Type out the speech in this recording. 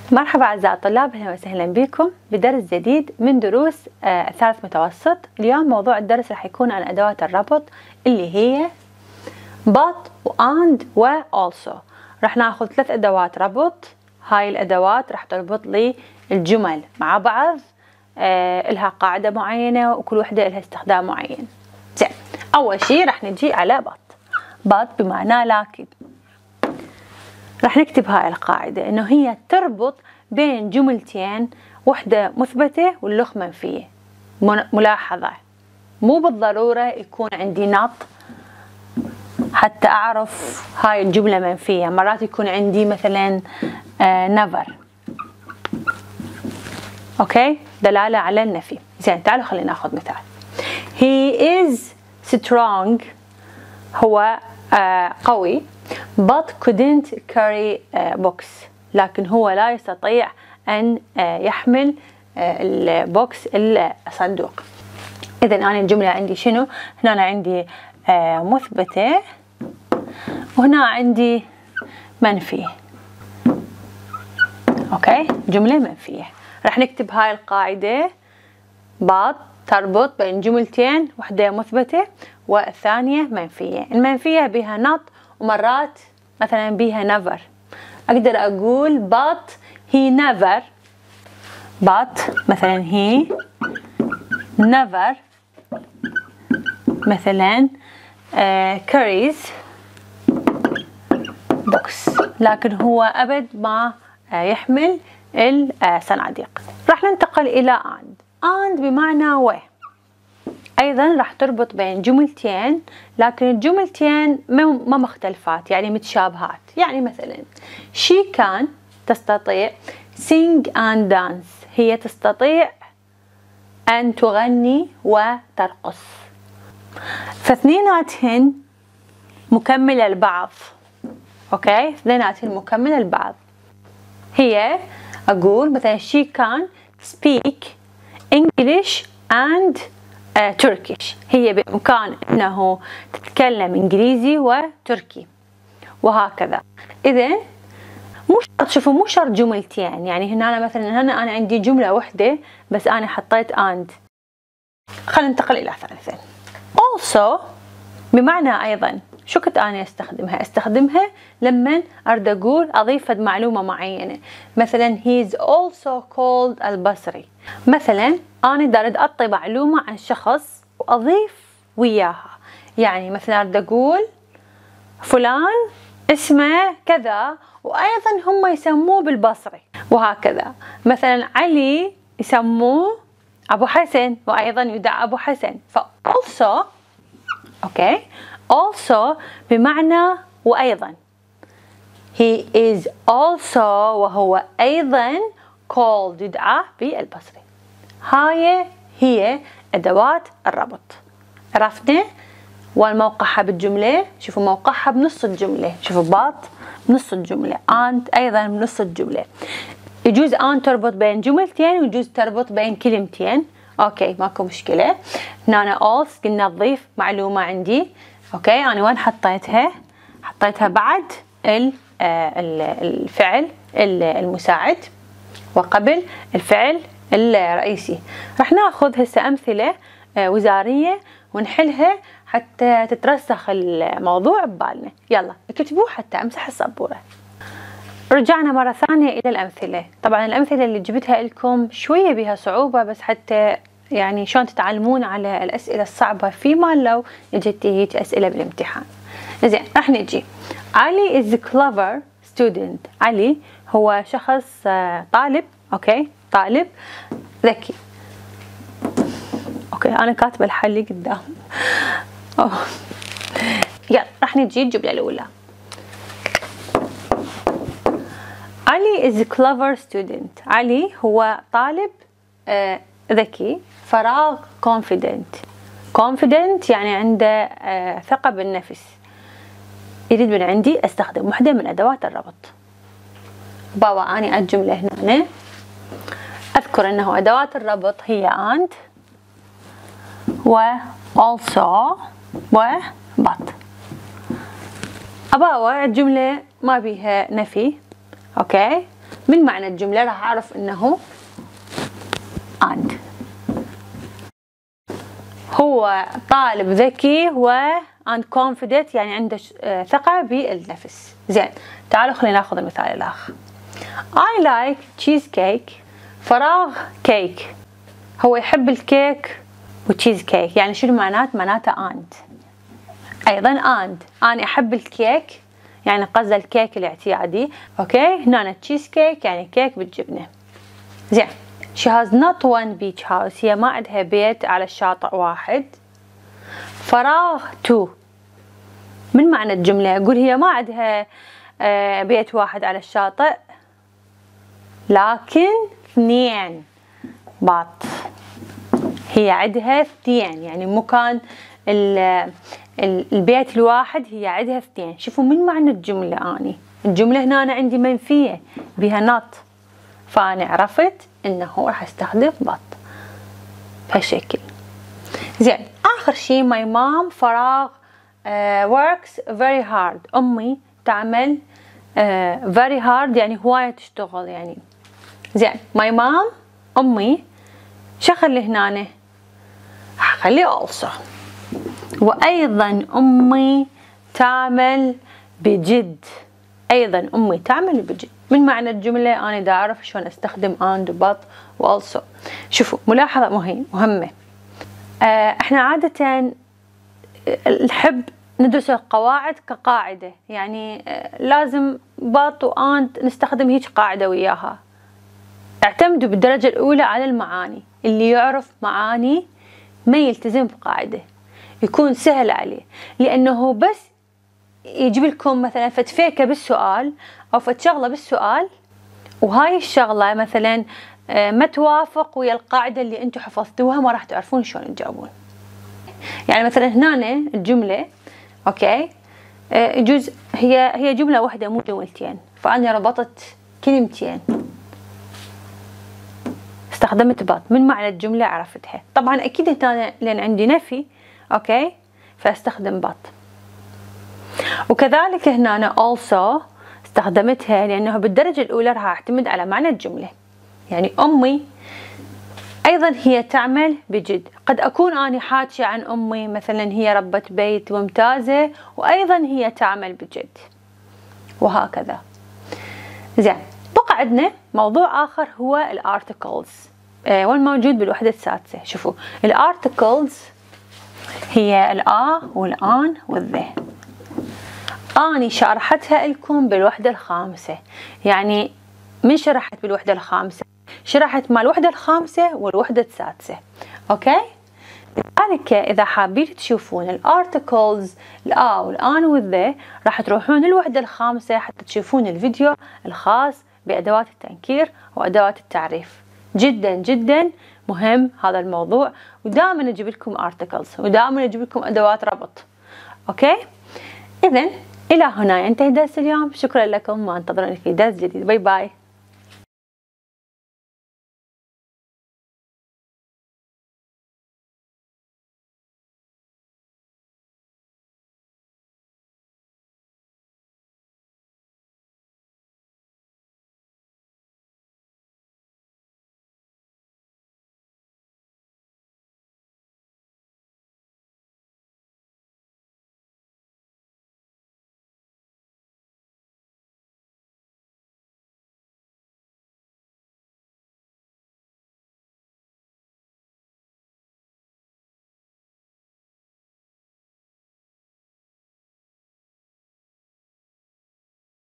مرحبا أعزائي الطلاب، أهلا وسهلا بكم بدرس جديد من دروس الثالث متوسط. اليوم موضوع الدرس راح يكون عن أدوات الربط اللي هي but and و also. راح ناخذ 3 أدوات ربط. هاي الأدوات راح تربط لي الجمل مع بعض، إلها قاعدة معينة وكل وحدة إلها استخدام معين. زين، أول شيء راح نجي على but بمعنى لكن. راح نكتب هاي القاعدة إنه هي تربط بين جملتين، وحدة مثبتة والأخ منفية. ملاحظة، مو بالضرورة يكون عندي نط حتى أعرف هاي الجملة منفية. مرات يكون عندي مثلا never، أوكي، دلالة على النفي. زين، تعالوا خلينا ناخذ مثال. He is strong، هو قوي، but couldn't carry box، لكن هو لا يستطيع أن يحمل البوكس الصندوق. إذا أنا الجملة عندي شنو؟ هنا أنا عندي مثبتة وهنا عندي منفي. أوكي، جملة منفية. راح نكتب هاي القاعدة but تربط بين جملتين، وحدة مثبتة والثانية منفية. المنفية بها not، ومرات مثلا بها never. أقدر أقول but he never، but مثلا he never مثلا carries box، لكن هو أبد ما يحمل الصناديق. راح ننتقل إلى and بمعنى و. أيضا راح تربط بين جملتين، لكن الجملتين ما مختلفات، يعني متشابهات. يعني مثلا she can تستطيع sing and dance، هي تستطيع أن تغني وترقص. فاثنيناتهن مكملة لبعض. أوكي، اثنيناتهن مكملة لبعض. هي أقول مثلا she can speak English and Turkish، هي بإمكان أنه تتكلم إنجليزي وتركي، وهكذا. إذا مو شرط، شوفوا، مو شرط جملتين. يعني هنا أنا مثلا أنا عندي جملة واحدة بس أنا حطيت and. خلينا ننتقل إلى ثالثا. also بمعنى أيضا. شو كنت أنا أستخدمها لما أريد أقول أضيف معلومة معينة. مثلا he is also called البصري. مثلا أنا أريد أعطي معلومة عن شخص وأضيف وياها. يعني مثلا أريد أقول فلان اسمه كذا وأيضا هم يسموه بالبصري، وهكذا. مثلا علي يسموه أبو حسن وأيضا يدعى أبو حسن. ف also، أوكي، also بمعنى وأيضا. he is also، وهو أيضا called يدعى بالبصري. هاي هي أدوات الربط. عرفنا؟ والموقعها بالجملة، شوفوا موقعها بنص الجملة. شوفوا but بنص الجملة، and أيضا بنص الجملة. يجوز and تربط بين جملتين ويجوز تربط بين كلمتين. أوكي، ماكو مشكلة. هنا أنا also قلنا تضيف معلومة عندي. أوكي، أنا وين حطيتها؟ حطيتها بعد الفعل المساعد وقبل الفعل الرئيسي. راح ناخذ هسه أمثلة وزارية ونحلها حتى تترسخ الموضوع ببالنا. يلا اكتبوه حتى أمسح السبورة. رجعنا مرة ثانية إلى الأمثلة. طبعا الأمثلة اللي جبتها لكم شوية بها صعوبة، بس حتى يعني شلون تتعلمون على الأسئلة الصعبة فيما لو اجت هيك أسئلة بالامتحان. زين، راح نجي. علي is clever student. علي هو شخص طالب، أوكي، طالب ذكي. أوكي، أنا كاتبة الحل قدام. يلا راح نجي الجملة الأولى. علي is clever student. علي هو طالب ذكي. فراغ confident يعني عنده ثقة بالنفس. يريد من عندي استخدم وحدة من أدوات الربط. بابا أنا الجملة هنا أذكر أنه أدوات الربط هي and و also و but. أباوع الجملة ما بيها نفي، أوكي، من معنى الجملة راح أعرف إنه and. هو طالب ذكي و and confident يعني عنده ثقة بالنفس. زين، تعالوا خلينا ناخذ المثال الآخر. I like cheesecake. فراغ كيك. هو يحب الكيك وتشيز كيك، يعني شنو معناته and. أيضا and أنا أحب الكيك يعني قصد الكيك الاعتيادي. أوكي، هنا تشيز كيك يعني كيك بالجبنة. زين. She has not one beach house. هي ما عندها بيت على الشاطئ واحد. فراغ two. من معنى الجملة؟ أقول هي ما عندها بيت واحد على الشاطئ لكن 2 بط. هي عندها 2 يعني مكان البيت الواحد هي عندها 2. شوفوا من معنى الجملة. الجملة هنا أنا عندي منفية بها not، فأنا عرفت إنه راح استخدم بط بهالشكل. زين، آخر شي my mom فراغ works very hard. أمي تعمل very hard يعني هواية تشتغل يعني. زين، my mom أمي شخلي هنا خلي also. وأيضا أمي تعمل بجد. أيضا أمي تعمل بجد. من معنى الجملة أنا دا أعرف شلون أستخدم and but و also. شوفوا ملاحظة مهمة. إحنا عادة نحب ندرس القواعد كقاعدة، يعني لازم but و and نستخدم هيك قاعدة وياها. اعتمدوا بالدرجة الأولى على المعاني. اللي يعرف معاني ما يلتزم بقاعدة يكون سهل عليه، لأنه بس يجيب لكم مثلا فتفيكة بالسؤال أو فتشغلة بالسؤال وهاي الشغلة مثلا ما توافق ويا القاعدة اللي انتم حفظتوها، ما راح تعرفون شلون تجاوبون. يعني مثلا هنا الجملة اوكي يجوز هي جملة واحدة مو جملتين، فأنا ربطت كلمتين استخدمت but. من معنى الجملة عرفتها. طبعا أكيد هنا لأن عندي نفي اوكي فاستخدم but. وكذلك هنا أنا also استخدمتها لأنه بالدرجة الأولى راح أعتمد على معنى الجملة. يعني أمي أيضا هي تعمل بجد. قد أكون أنا حاكية عن أمي مثلا هي ربة بيت ممتازة وأيضا هي تعمل بجد وهكذا. زين، بقى عندنا موضوع آخر هو الارتكلز والموجود بالوحدة السادسة. شوفوا الارتكلز هي الآ والآن والذا. أني شرحتها لكم بالوحدة الخامسة، يعني من شرحت بالوحدة الخامسة؟ شرحت مع الوحدة الخامسة والوحدة السادسة. أوكي؟ لذلك إذا حابين تشوفون الارتكلز الآ والآن والذا راح تروحون الوحدة الخامسة حتى تشوفون الفيديو الخاص بأدوات التنكير وأدوات التعريف. جدا جدا مهم هذا الموضوع، ودائما أجيب لكم articles ودائما أجيب لكم أدوات ربط. أوكي؟ إذن إلى هنا ينتهي درس اليوم. شكرا لكم وانتظروني في درس جديد. باي باي.